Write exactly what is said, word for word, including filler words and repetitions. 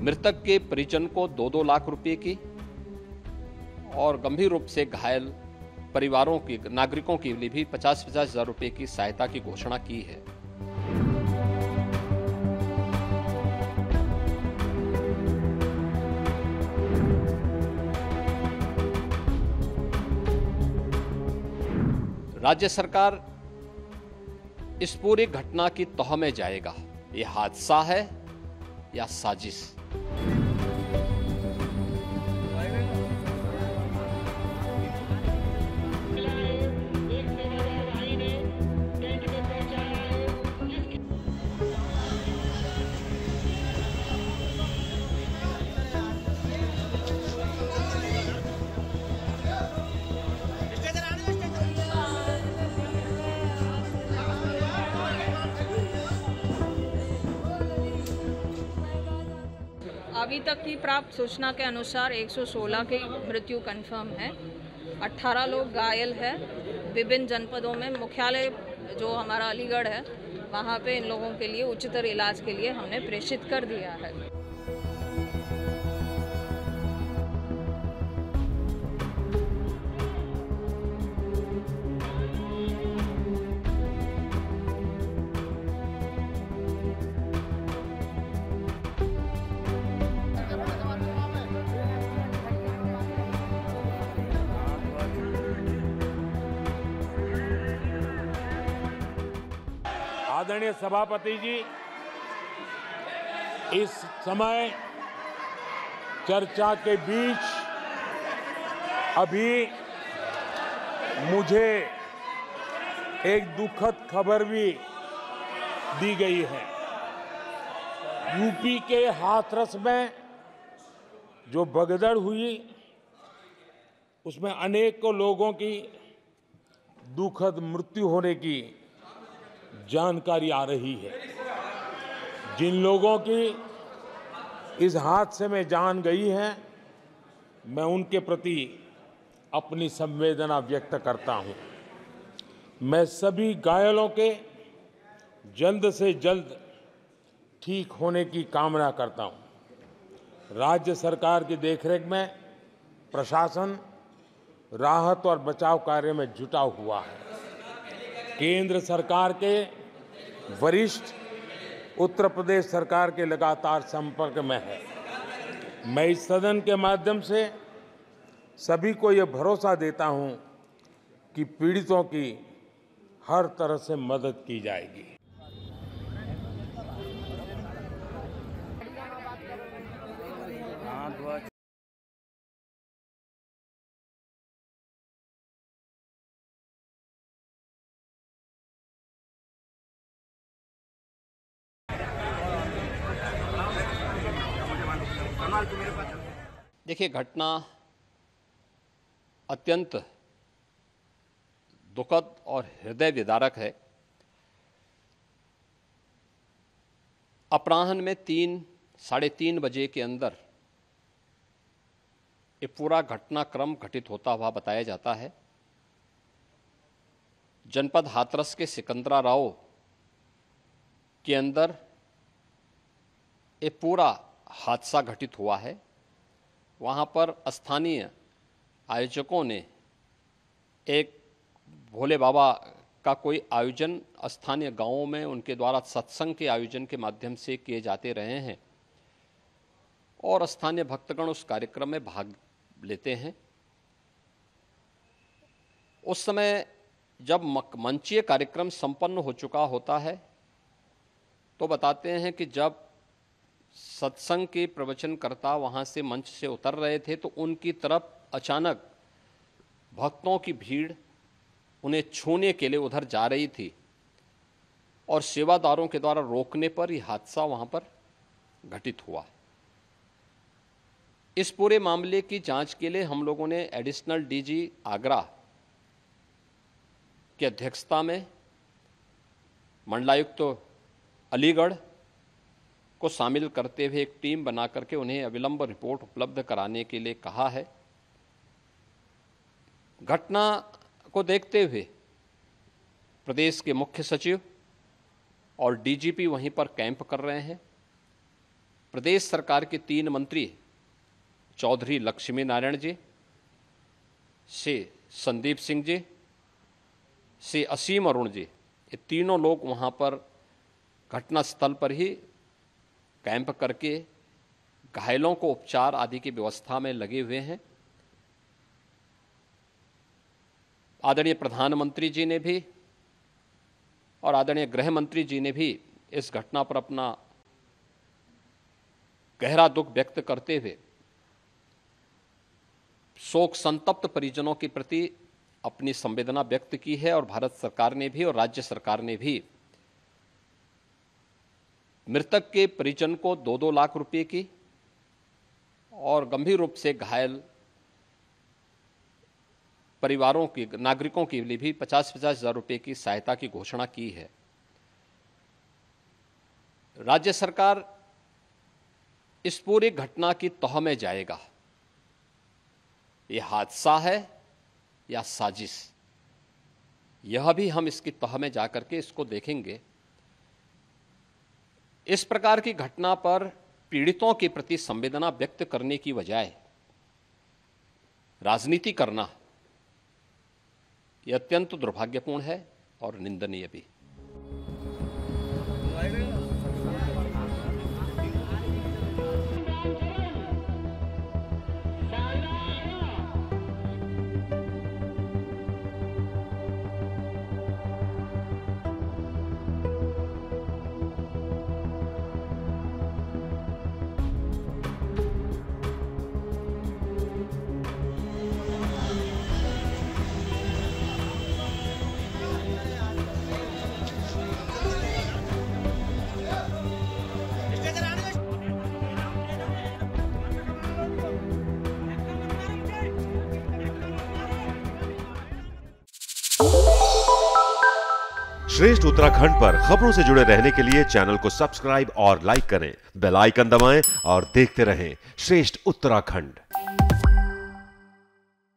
मृतक के परिजन को दो दो लाख रुपए की और गंभीर रूप से घायल परिवारों की नागरिकों के लिए भी पचास पचास हजार रुपए की सहायता की घोषणा की है। राज्य सरकार इस पूरी घटना की तह में जाएगा, ये हादसा है या साजिश। अभी तक की प्राप्त सूचना के अनुसार एक सौ सोलह की मृत्यु कंफर्म है, अठारह लोग घायल हैं। विभिन्न जनपदों में मुख्यालय जो हमारा अलीगढ़ है वहाँ पे इन लोगों के लिए उच्चतर इलाज के लिए हमने प्रेषित कर दिया है। आदरणीय सभापति जी, इस समय चर्चा के बीच अभी मुझे एक दुखद खबर भी दी गई है। यूपी के हाथरस में जो भगदड़ हुई उसमें अनेकों लोगों की दुखद मृत्यु होने की जानकारी आ रही है। जिन लोगों की इस हादसे में जान गई है, मैं उनके प्रति अपनी संवेदना व्यक्त करता हूं। मैं सभी घायलों के जल्द से जल्द ठीक होने की कामना करता हूं। राज्य सरकार की देखरेख में प्रशासन राहत और बचाव कार्य में जुटा हुआ है। केंद्र सरकार के वरिष्ठ उत्तर प्रदेश सरकार के लगातार संपर्क में है। मैं इस सदन के माध्यम से सभी को यह भरोसा देता हूं कि पीड़ितों की हर तरह से मदद की जाएगी। देखिए, घटना अत्यंत दुखद और हृदय विदारक है। अपराह्न में तीन साढ़े तीन बजे के अंदर ये पूरा घटनाक्रम घटित होता हुआ बताया जाता है। जनपद हाथरस के सिकंदरा राव के अंदर ये पूरा हादसा घटित हुआ है। वहाँ पर स्थानीय आयोजकों ने एक भोले बाबा का कोई आयोजन स्थानीय गांवों में उनके द्वारा सत्संग के आयोजन के माध्यम से किए जाते रहे हैं और स्थानीय भक्तगण उस कार्यक्रम में भाग लेते हैं। उस समय जब मंचीय कार्यक्रम संपन्न हो चुका होता है तो बताते हैं कि जब सत्संग के प्रवचनकर्ता वहां से मंच से उतर रहे थे तो उनकी तरफ अचानक भक्तों की भीड़ उन्हें छूने के लिए उधर जा रही थी और सेवादारों के द्वारा रोकने पर यह हादसा वहां पर घटित हुआ। इस पूरे मामले की जांच के लिए हम लोगों ने एडिशनल डीजी आगरा की अध्यक्षता में मंडलायुक्त तो अलीगढ़ को शामिल करते हुए एक टीम बना करके उन्हें अविलंब रिपोर्ट उपलब्ध कराने के लिए कहा है। घटना को देखते हुए प्रदेश के मुख्य सचिव और डीजीपी वहीं पर कैंप कर रहे हैं। प्रदेश सरकार के तीन मंत्री चौधरी लक्ष्मी नारायण जी, श्री संदीप सिंह जी, श्री असीम अरुण जी, ये तीनों लोग वहाँ पर घटनास्थल पर ही कैंप करके घायलों को उपचार आदि की व्यवस्था में लगे हुए हैं। आदरणीय प्रधानमंत्री जी ने भी और आदरणीय गृह मंत्री जी ने भी इस घटना पर अपना गहरा दुख व्यक्त करते हुए शोक संतप्त परिजनों के प्रति अपनी संवेदना व्यक्त की है और भारत सरकार ने भी और राज्य सरकार ने भी मृतक के परिजन को दो दो लाख रुपए की और गंभीर रूप से घायल परिवारों की नागरिकों के लिए भी पचास पचास हजार रुपए की सहायता की घोषणा की है। राज्य सरकार इस पूरी घटना की तह में जाएगा। ये हादसा है या साजिश, यह भी हम इसकी तह में जाकर के इसको देखेंगे। इस प्रकार की घटना पर पीड़ितों के प्रति संवेदना व्यक्त करने की बजाय राजनीति करना यह अत्यंत दुर्भाग्यपूर्ण है और निंदनीय भी। श्रेष्ठ उत्तराखंड पर खबरों से जुड़े रहने के लिए चैनल को सब्सक्राइब और लाइक करें, बेल आइकन दबाएं और देखते रहें श्रेष्ठ उत्तराखंड।